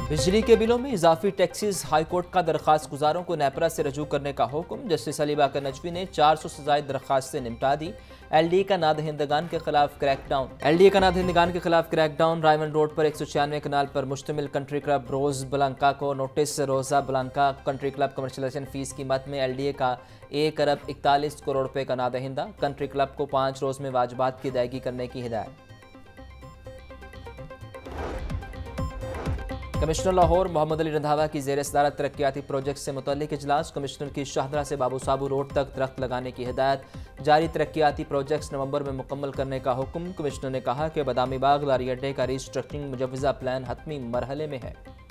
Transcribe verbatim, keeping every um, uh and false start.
बिजली के बिलों में इजाफी टैक्सेस, हाईकोर्ट का दरखास्त गुजारों को नेपरा से रजू करने का हुक्म। जस्टिस अली बाकर नजवी ने चार सौ से ज्यादा दरखास्तें निपटा दी। एलडीए का नादहिंदगान के खिलाफ क्रैकडाउन एलडीए का नादहिंदगान के खिलाफ क्रैकडाउन रायमंड रोड पर एक सौ छियानवे कनाल पर मुश्तमिल कंट्री क्लब रोज ब्लंका को नोटिस। Rosa Blanca country club commercialization fee की मद में एलडीए का एक अरब इकतालीस करोड़ रुपए का नादहिंदा। कंट्री क्लब को पाँच रोज में वाजबात की अदायगी करने की हिदायत। कमिश्नर लाहौर मोहम्मद अली रंधावा की ज़ेर सदारत तरक्याती प्रोजेक्ट से मुतल्लिक इजलास। कमिश्नर की शाहदरा से बाबू साबू रोड तक दरख्त लगाने की हिदायत। जारी तरक्याती प्रोजेक्ट्स नवंबर में मुकम्मल करने का हुक्म। कमिश्नर ने कहा कि बदामी बाग लारी अड्डे का रिस्ट्रक्चरिंग मुजवजा प्लान हतमी मरहले में है।